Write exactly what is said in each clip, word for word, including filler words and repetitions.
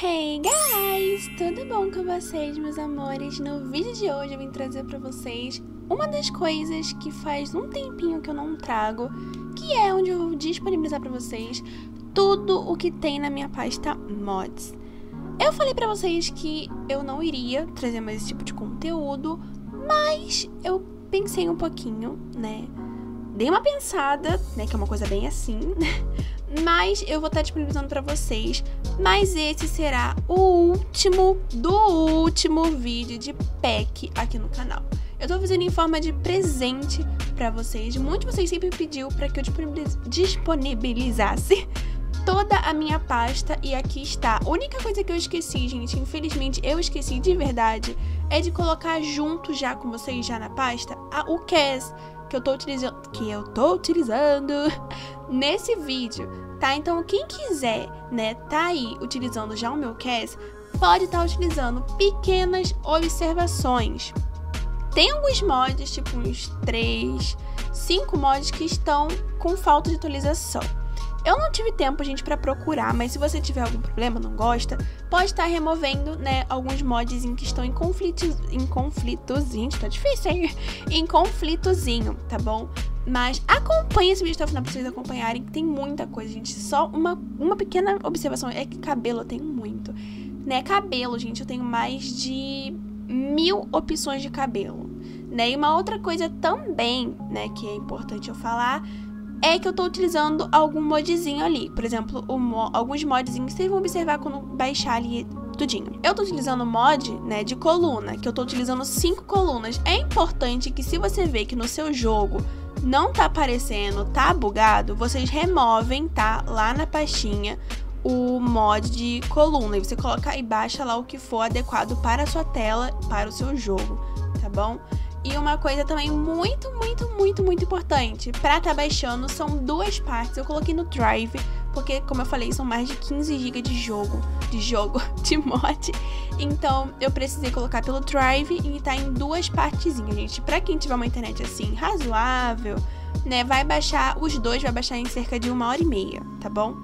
Hey guys! Tudo bom com vocês, meus amores? No vídeo de hoje eu vim trazer pra vocês uma das coisas que faz um tempinho que eu não trago, que é onde eu vou disponibilizar pra vocês tudo o que tem na minha pasta mods. Eu falei pra vocês que eu não iria trazer mais esse tipo de conteúdo, mas eu pensei um pouquinho, né? Dei uma pensada, né? Que é uma coisa bem assim, mas eu vou estar disponibilizando pra vocês. Mas esse será o último do último vídeo de pack aqui no canal. Eu tô fazendo em forma de presente pra vocês. Muitos de vocês sempre pediu pra que eu disponibilizasse toda a minha pasta e aqui está. A única coisa que eu esqueci, gente, infelizmente eu esqueci de verdade, é de colocar junto já com vocês, já na pasta, a, o Cas que eu tô utilizando, que eu tô utilizando nesse vídeo, tá? Então quem quiser, né, tá aí utilizando já o meu Cas, pode estar tá utilizando pequenas observações. Tem alguns mods, tipo uns três, cinco mods que estão com falta de atualização. Eu não tive tempo, gente, pra procurar, mas se você tiver algum problema, não gosta, pode estar removendo, né, alguns mods que estão em conflitos, em conflitos, gente, tá difícil, hein? Em conflitozinho, tá bom? Mas acompanhe esse vídeo até o final pra vocês acompanharem, que tem muita coisa, gente. Só uma, uma pequena observação, é que cabelo eu tenho muito, né? Cabelo, gente, eu tenho mais de mil opções de cabelo, né? E uma outra coisa também, né, que é importante eu falar, é que eu tô utilizando algum modzinho ali. Por exemplo, o mo alguns modzinhos que vocês vão observar quando baixar ali tudinho. Eu tô utilizando mod, né, de coluna, que eu tô utilizando cinco colunas. É importante que se você vê que no seu jogo não tá aparecendo, tá bugado, vocês removem, tá, lá na pastinha, o mod de coluna. E você coloca e baixa lá o que for adequado para a sua tela, para o seu jogo, tá bom? E uma coisa também muito, muito, muito, muito importante, pra tá baixando, são duas partes. Eu coloquei no Drive, porque, como eu falei, são mais de quinze gigas de jogo, de jogo, de mod. Então, eu precisei colocar pelo Drive e tá em duas partezinhas, gente. Pra quem tiver uma internet, assim, razoável, né, vai baixar, os dois vai baixar em cerca de uma hora e meia, tá bom?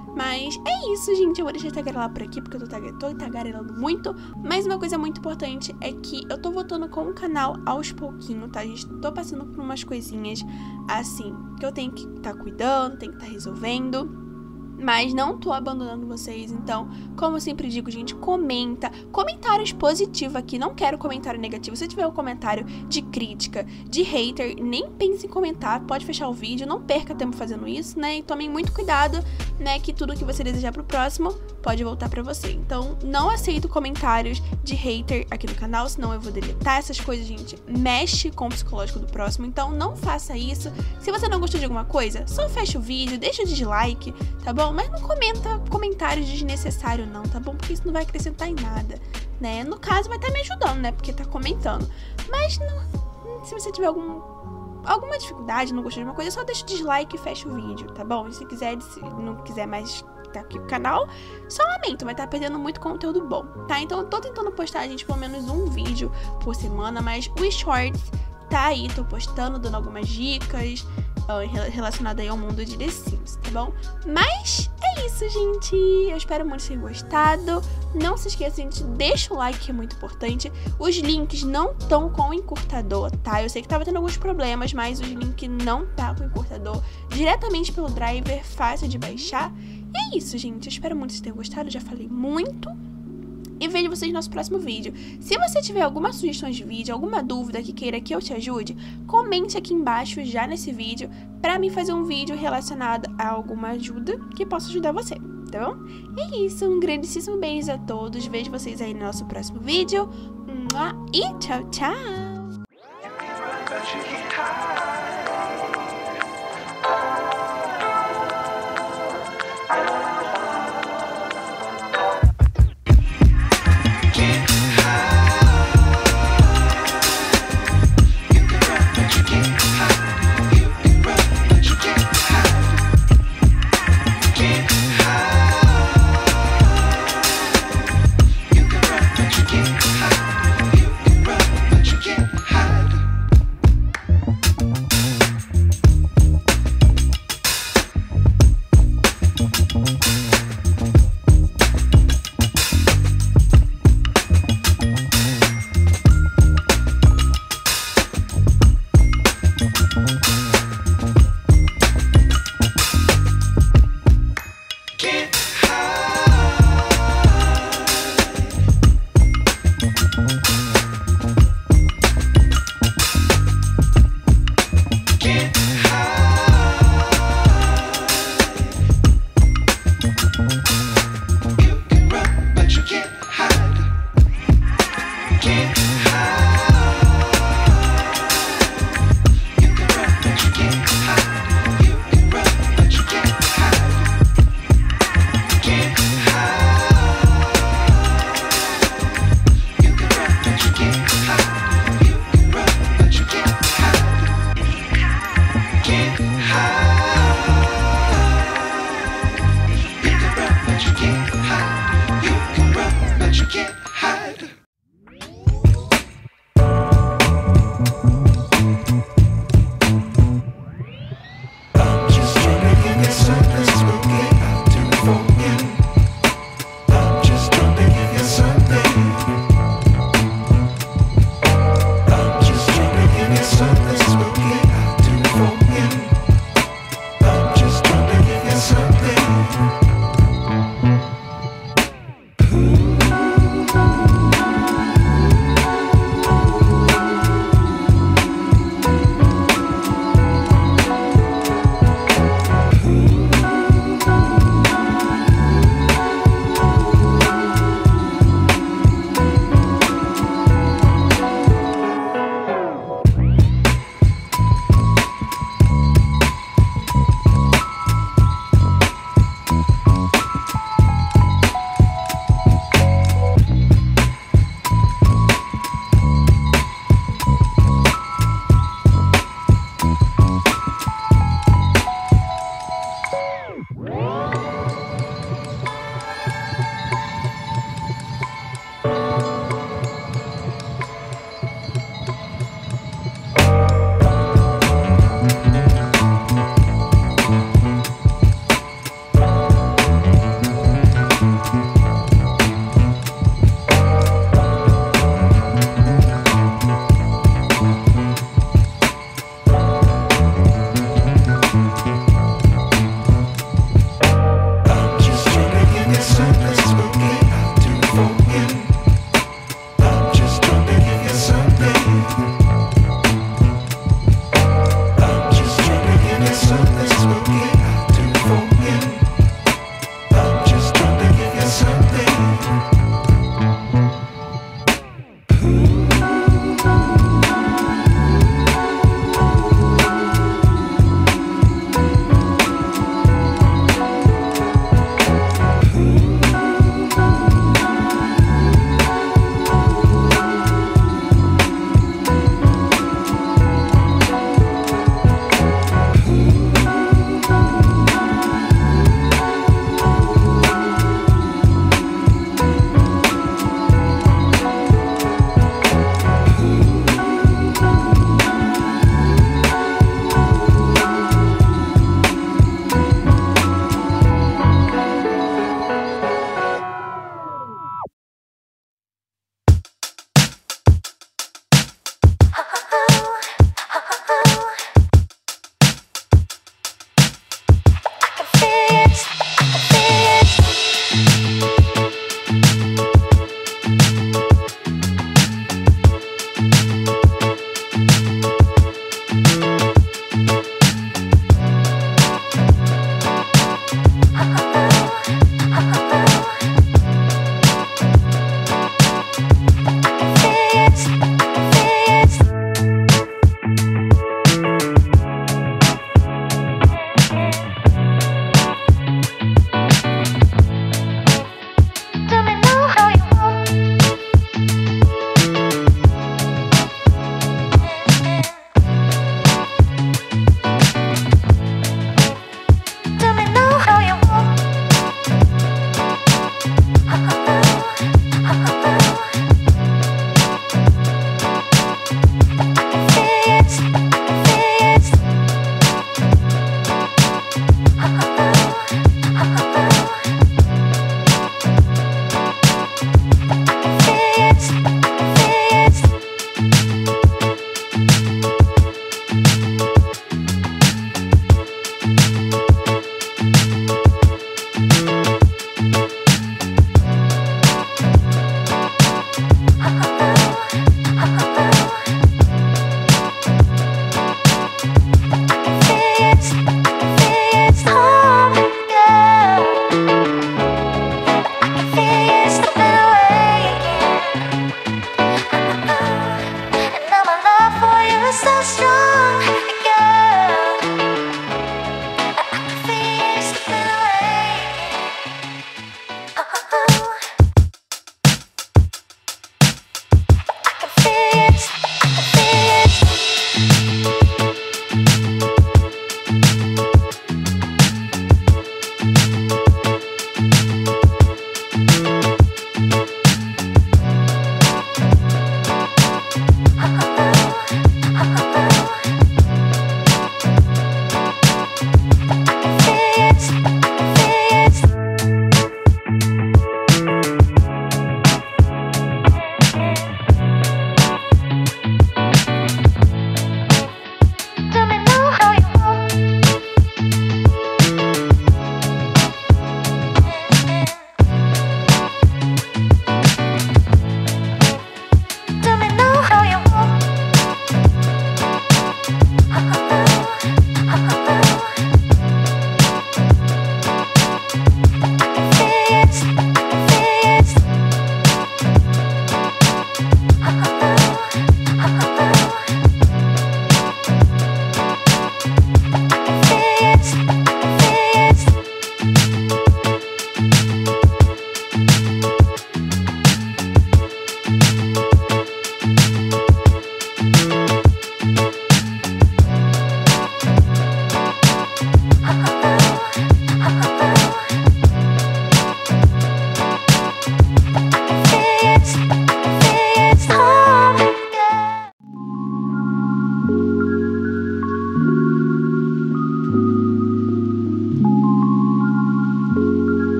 Mas é isso, gente. Eu vou deixar de tagarelar por aqui, porque eu tô, tag tô tagarelando muito. Mas uma coisa muito importante é que eu tô voltando com o canal aos pouquinhos, tá, gente? Tô passando por umas coisinhas assim, que eu tenho que tá cuidando, tenho que tá resolvendo. Mas não tô abandonando vocês, então, como eu sempre digo, gente, comenta. Comentários positivos aqui, não quero comentário negativo. Se tiver um comentário de crítica, de hater, nem pense em comentar, pode fechar o vídeo, não perca tempo fazendo isso, né? E tomem muito cuidado, né, que tudo que você desejar pro próximo pode voltar pra você. Então, não aceito comentários de hater aqui no canal, senão eu vou deletar essas coisas, gente. Mexe com o psicológico do próximo, então não faça isso. Se você não gostou de alguma coisa, só fecha o vídeo, deixa o dislike, tá bom? Mas não comenta comentários desnecessários não, tá bom? Porque isso não vai acrescentar em nada, né? No caso, vai estar me ajudando, né? Porque tá comentando. Mas não, se você tiver algum, alguma dificuldade, não gostou de uma coisa, só deixa o dislike e fecha o vídeo, tá bom? E se quiser, se não quiser mais tá aqui o canal, só lamento, vai estar perdendo muito conteúdo bom, tá? Então eu tô tentando postar, gente, pelo menos um vídeo por semana, mas os shorts tá aí, tô postando, dando algumas dicas relacionado aí ao mundo de The Sims, tá bom? Mas é isso, gente. Eu espero muito que tenham gostado. Não se esqueça, gente, deixa o like, que é muito importante. Os links não estão com o encurtador, tá? Eu sei que tava tendo alguns problemas, mas os links não tá com o encurtador. Diretamente pelo driver, fácil de baixar. E é isso, gente. Eu espero muito que tenham gostado. Eu já falei muito. E vejo vocês no nosso próximo vídeo. Se você tiver alguma sugestão de vídeo, alguma dúvida que queira que eu te ajude, comente aqui embaixo já nesse vídeo pra mim fazer um vídeo relacionado a alguma ajuda que possa ajudar você, tá bom? E é isso, um grandíssimo beijo a todos. Vejo vocês aí no nosso próximo vídeo. E tchau, tchau! Hide. but you can't